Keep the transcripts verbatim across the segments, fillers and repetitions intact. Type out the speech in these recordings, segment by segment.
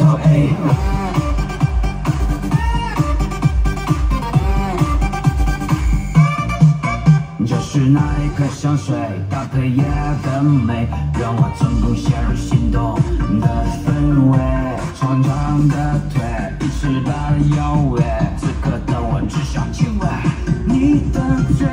头 A。 这是哪一颗香水搭配也更美，让我成功陷入心动的氛围。长长的腿，一直大的腰围，此刻的我只想亲吻你的嘴。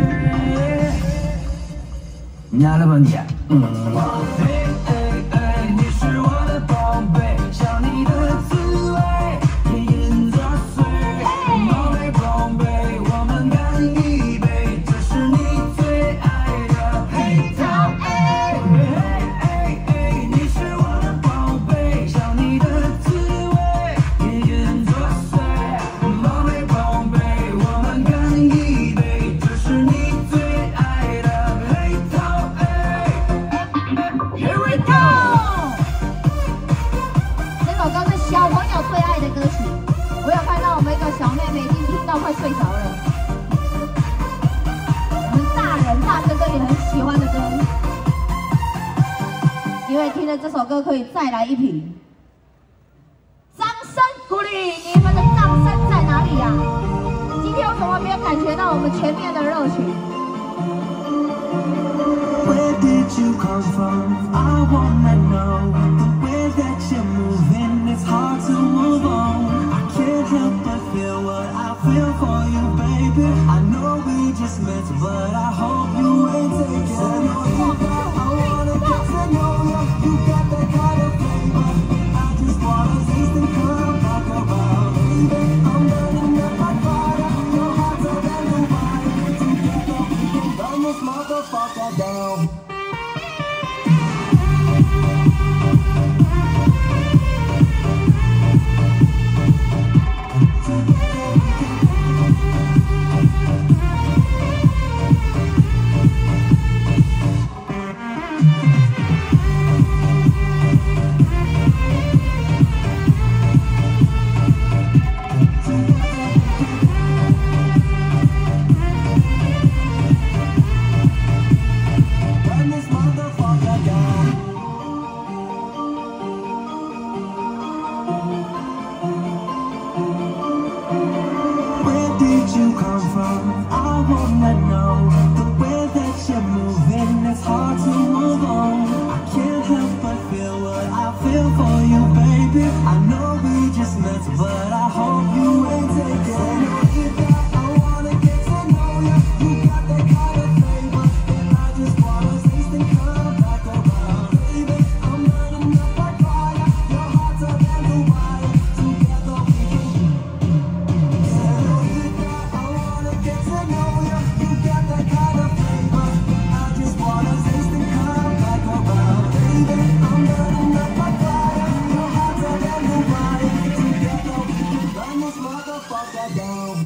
你来了吧你？嗯。宝贝，哎哎，你是我的宝贝，想你的滋味，隐隐作祟。宝贝宝贝，我们干一杯，这是你最爱的黑桃 A。哎哎哎，你是我的宝贝，想你的滋味，隐隐作祟。宝贝宝贝，我们干一杯，这是你最爱的黑桃 A。Here we go！ 这首歌是小朋友最爱的歌曲，我有看到我们一个小妹妹已经听到快睡着了。我们大人大哥哥也很喜欢的歌，因为听了这首歌可以再来一瓶。掌声鼓励，你们的掌声在哪里呀、啊？今天为什么没有感觉到我们前面的热情？ Where did you come from? I wanna know. The way that you're moving, it's hard to move on. I can't help but feel what I feel for you, baby. I know we just met, but I hope you ain't taking it. I wanna get to know you. You got that kind of flavor. I just wanna taste and come back around, baby. I'm burning up my fire. Your hotter than the wire. Together we can burn this motherfucker down. You come from, I wanna know. The way that you're moving, it's hard to move on. I can't help but feel what I feel for you, baby. I know we just met, but I hope you ain't taking it. I wanna get to know you. You got that kind of flavor, and I just wanna taste and come back around, baby. I'm burning up like fire. You're hotter than the wire. Together we can. Get to know you, you got that kind of flavor. I just wanna taste and come back around, baby. I'm burning up like fire. You're hotter than the wire. Together we can burn this motherfucker down.